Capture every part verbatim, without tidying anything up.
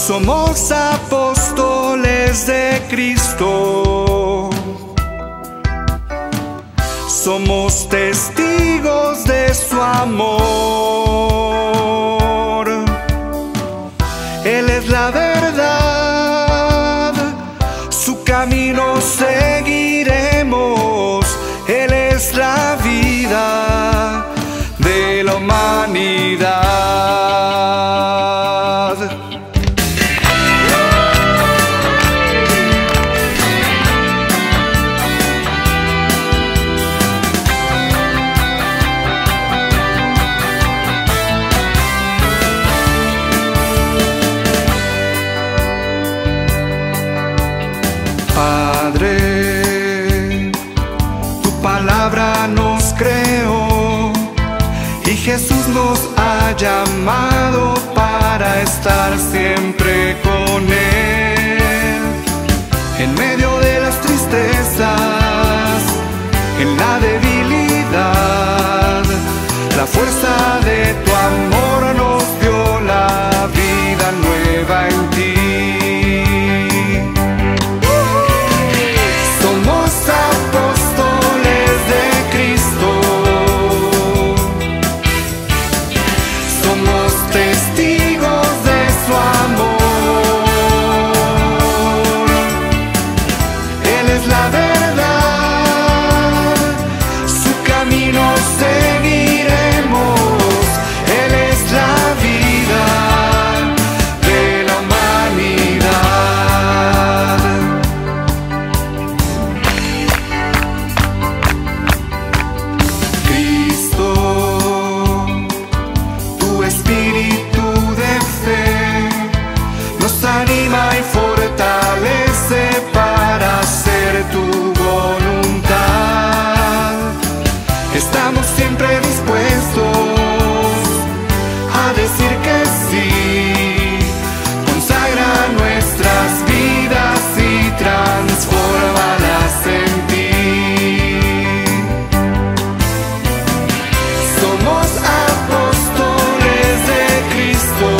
Somos apóstoles de Cristo, somos testigos de su amor. Él es la verdad, su camino seguiremos. Él es la vida de la humanidad. Padre, tu palabra nos creó y Jesús nos ha llamado para estar siempre con Él. En medio de las tristezas, en la debilidad, la fuerza de tu amor nos dio la vida nueva en ti. Estamos siempre dispuestos a decir que sí. Consagra nuestras vidas y transfórmalas en ti. Somos apóstoles de Cristo,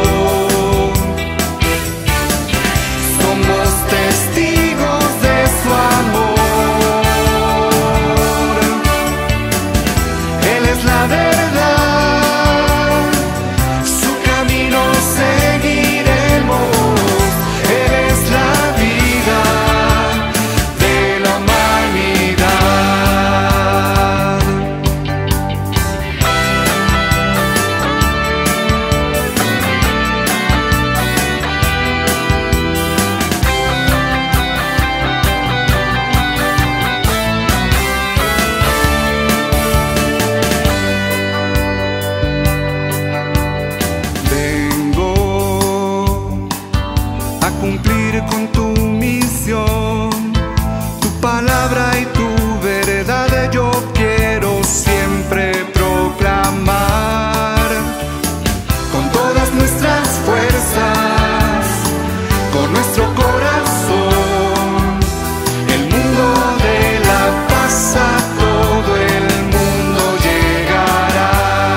somos testigos de su amor. La verdad, su camino seguiremos. Él es la vida de la humanidad. Cumplir con tu misión, tu palabra y tu verdad yo quiero siempre proclamar. Con todas nuestras fuerzas, con nuestro corazón, el mundo de la paz a todo el mundo llegará.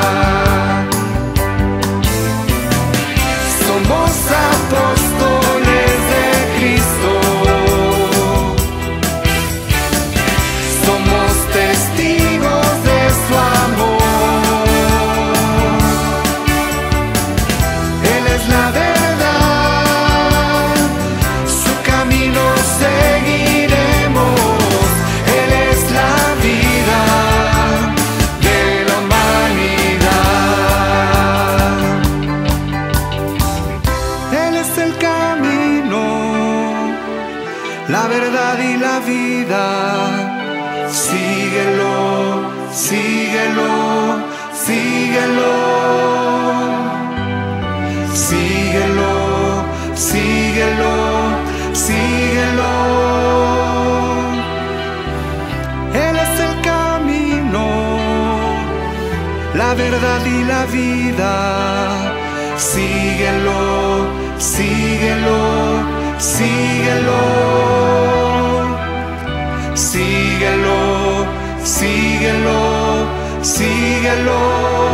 Somos apóstoles, somos testigos de su amor. Él es la verdad, su camino seguiremos. Él es la vida de la humanidad. Él es el camino, la verdad y la vida. Síguelo, síguelo, síguelo. Síguelo, síguelo, síguelo. Él es el camino, la verdad y la vida. Síguelo, síguelo, síguelo. Síguelo, síguelo, síguelo.